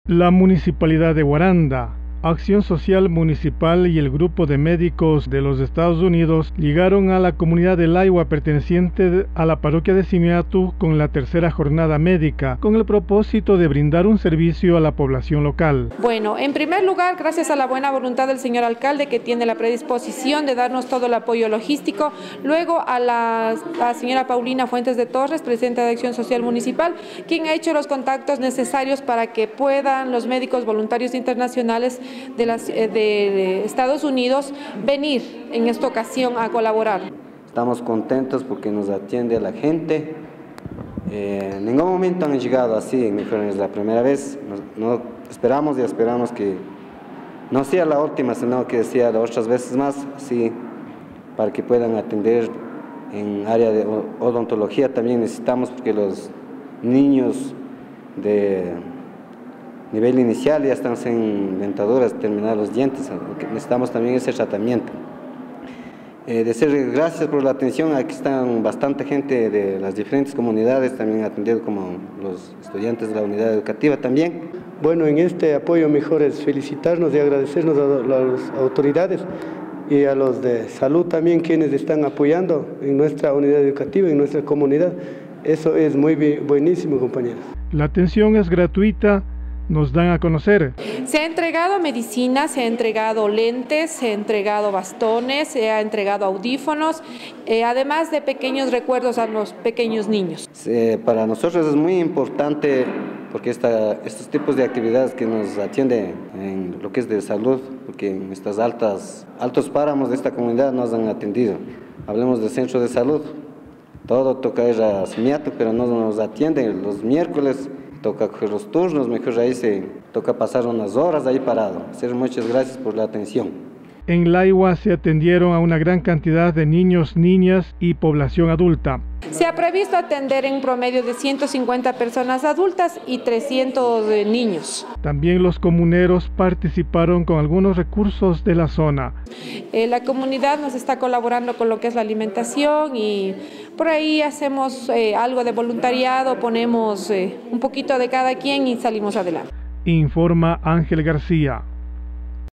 La Municipalidad de Guaranda, Acción Social Municipal y el Grupo de Médicos de los Estados Unidos llegaron a la comunidad de Laiwa perteneciente a la parroquia de Simiatu con la tercera jornada médica, con el propósito de brindar un servicio a la población local. Bueno, en primer lugar, gracias a la buena voluntad del señor alcalde, que tiene la predisposición de darnos todo el apoyo logístico, luego a la señora Paulina Fuentes de Torres, presidenta de Acción Social Municipal, quien ha hecho los contactos necesarios para que puedan los médicos voluntarios internacionales de Estados Unidos venir en esta ocasión a colaborar. Estamos contentos porque nos atiende la gente. En ningún momento han llegado así, es la primera vez. No esperamos que no sea la última, sino que sea las otras veces más, así para que puedan atender en área de odontología. También necesitamos, porque los niños de nivel inicial ya están sin dentaduras, terminar los dientes, necesitamos también ese tratamiento. Gracias por la atención. Aquí están bastante gente de las diferentes comunidades también atendiendo, como los estudiantes de la unidad educativa también. Bueno, en este apoyo mejor es felicitarnos y agradecernos a las autoridades y a los de salud también, quienes están apoyando en nuestra unidad educativa, en nuestra comunidad. Eso es muy buenísimo, compañeros. La atención es gratuita. Nos dan a conocer. Se ha entregado medicina, se ha entregado lentes, se ha entregado bastones, se ha entregado audífonos, además de pequeños recuerdos a los pequeños niños. Para nosotros es muy importante, porque estos tipos de actividades que nos atienden en lo que es de salud, porque en estos altos páramos de esta comunidad nos han atendido. Hablemos del centro de salud, todo toca ir a Simiatu, pero no nos atienden los miércoles. Toca coger los turnos, mejor ahí toca pasar unas horas ahí parado. Muchas gracias por la atención. En Laiwa se atendieron a una gran cantidad de niños, niñas y población adulta. Se ha previsto atender en promedio de 150 personas adultas y 300 niños. También los comuneros participaron con algunos recursos de la zona. La comunidad nos está colaborando con lo que es la alimentación y por ahí hacemos algo de voluntariado, ponemos un poquito de cada quien y salimos adelante. Informa Ángel García.